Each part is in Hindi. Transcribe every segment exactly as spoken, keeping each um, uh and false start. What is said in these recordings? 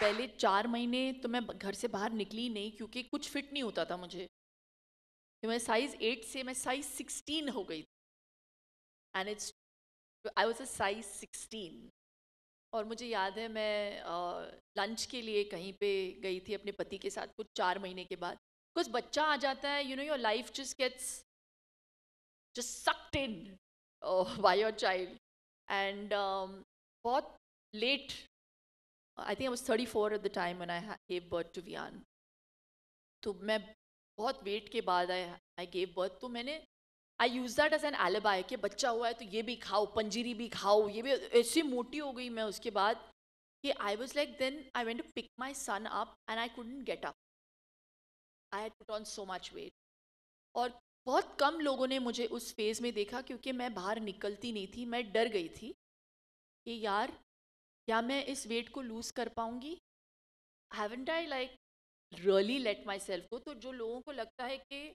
पहले चार महीने तो मैं घर से बाहर निकली नहीं क्योंकि कुछ फिट नहीं होता था मुझे। तो मैं साइज एट से मैं साइज सिक्सटीन हो गई, and it's I was a size sixteen. और मुझे याद है मैं लंच uh, के लिए कहीं पे गई थी अपने पति के साथ कुछ चार महीने के बाद। कुछ बच्चा आ जाता है, you know your life just gets just sucked in by your child. And बहुत late, I think I was thirty four at the time when I gave birth to Vian. तो मैं बहुत वेट के बाद आई आई गेव बर्थ। तो मैंने I use that as an alibi कि बच्चा हुआ है तो ये भी खाओ, पंजीरी भी खाओ, ये भी। ऐसी मोटी हो गई मैं उसके बाद कि I was like, then I went to pick my son up and I couldn't get up. I had put on so much weight. और बहुत कम लोगों ने मुझे उस फेज में देखा क्योंकि मैं बाहर निकलती नहीं थी। मैं डर गई थी कि यार क्या मैं इस वेट को लूज कर पाऊंगी, haven't I like really let myself go. तो जो लोगों को लगता है कि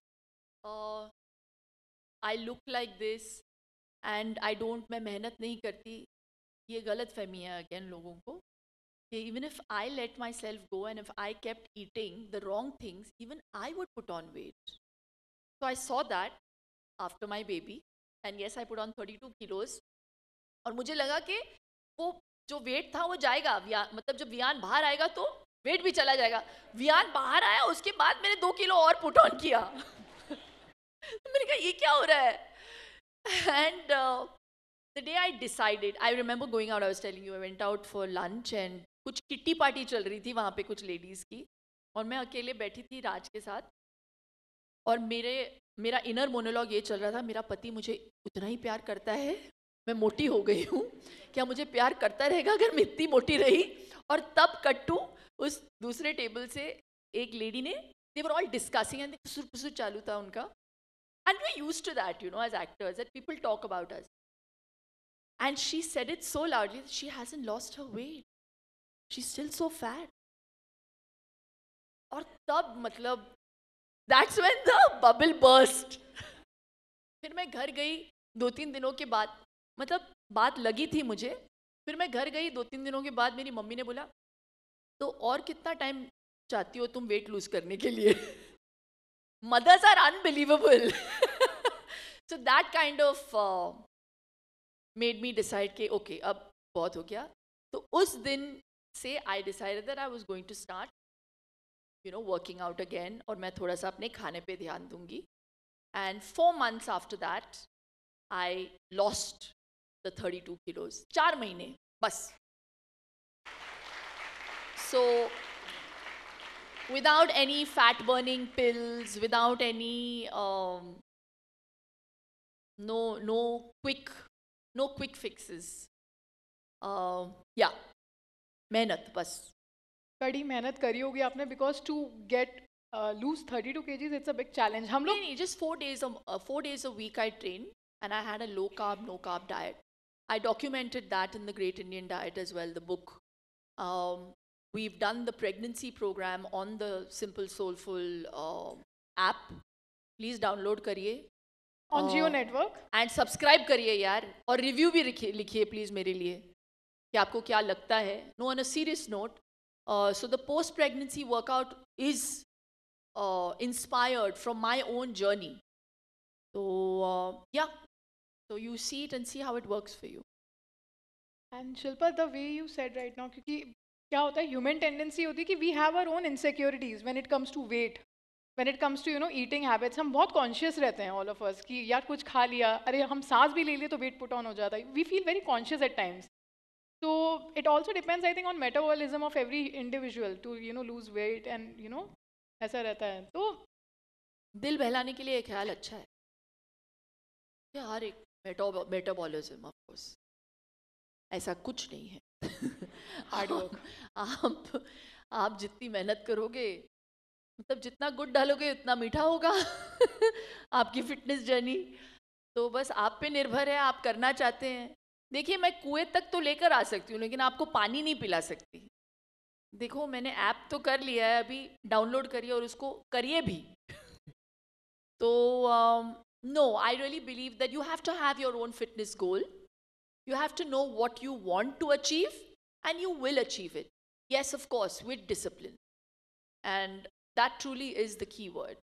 I look like this and I don't, मैं मेहनत नहीं करती, ये गलत फहमी है अगेन लोगों को कि even if I let myself go and if I kept eating the wrong things, even I would put on weight. So I saw that after my baby and yes I put on thirty two kilos. और मुझे लगा कि वो जो वेट था वो जाएगा, वियान मतलब जब वियान बाहर आएगा तो वेट भी चला जाएगा। वियान बाहर आया, उसके बाद मैंने दो किलो और पुट ऑन किया। मैंने कहा ये क्या हो रहा है। And the day I decided, I remember going out, I was telling you, I went out for lunch and कुछ किट्टी पार्टी चल रही थी वहाँ पे कुछ लेडीज़ की, और मैं अकेले बैठी थी राज के साथ। और मेरे मेरा इनर मोनोलॉग ये चल रहा था, मेरा पति मुझे उतना ही प्यार करता है, मैं मोटी हो गई हूँ, क्या मुझे प्यार करता रहेगा अगर मैं इतनी मोटी रही। और तब कट्टू उस दूसरे टेबल से एक लेडी ने, they were all discussing and खुसुर पुसुर चालू था उनका। And we used to that, you know, as actors, that people talk about us. And she said it so loudly, she hasn't lost her weight, she is still so fat. और तब मतलब that's when the bubble burst. फिर मैं घर गई दो तीन दिनों के बाद, मतलब बात लगी थी मुझे। फिर मैं घर गई दो तीन दिनों के बाद, मेरी मम्मी ने बोला तो और कितना टाइम चाहती हो तुम वेट लूज करने के लिए। Mothers are unbelievable. So that kind of made me decide कि ओके अब बहुत हो गया। तो उस दिन से I decided that I was going to start you know working out again, और मैं थोड़ा सा अपने खाने पे ध्यान दूंगी। And four months after that I lost the thirty-two kilos. चार महीने बस. So without any fat burning pills, without any um, no no quick no quick fixes. Uh, yeah, मेहनत बस. कड़ी मेहनत करी होगी आपने, because to get uh, lose thirty-two kgs it's a big challenge. हम लोग नहीं नहीं, just four days a uh, four days a week I train. And I had a low carb, no carb diet. I documented that in the Great Indian Diet as well, the book. Um, we've done the pregnancy program on the Simple Soulful uh, app. Please download करिए. on uh, Jio network. And subscribe करिए यार, और review भी लिखिए लिखिए please मेरे लिए कि आपको क्या लगता है. No, on a serious note, uh, so the post pregnancy workout is uh, inspired from my own journey. So uh, yeah. So you see it and see how it works for you. And Shilpa, the way you said right now, क्योंकि क्या होता है, human tendency होती है कि we have our own insecurities when it comes to weight, when it comes to you know eating habits. हम बहुत conscious रहते हैं all of us कि यार कुछ खा लिया, अरे हम सांस भी ले लिए तो weight put on हो जाता है. We feel very conscious at times. So it also depends, I think, on metabolism of every individual to you know lose weight and you know ऐसा रहता है. तो दिल बहलाने के लिए एक ख्याल अच्छा है कि हर एक मेटाबॉलिज्म ऑफ कोर्स ऐसा कुछ नहीं है. Hard work. आप आप जितनी मेहनत करोगे, मतलब जितना गुड़ डालोगे उतना मीठा होगा. आपकी फिटनेस जर्नी तो बस आप पे निर्भर है, आप करना चाहते हैं. देखिए मैं कुएं तक तो लेकर आ सकती हूँ लेकिन आपको पानी नहीं पिला सकती. देखो मैंने ऐप तो कर लिया है, अभी डाउनलोड करिए और उसको करिए भी. तो um, no, I really believe that you have to have your own fitness goal. You have to know what you want to achieve and you will achieve it. Yes, of course, with discipline. And that truly is the key word.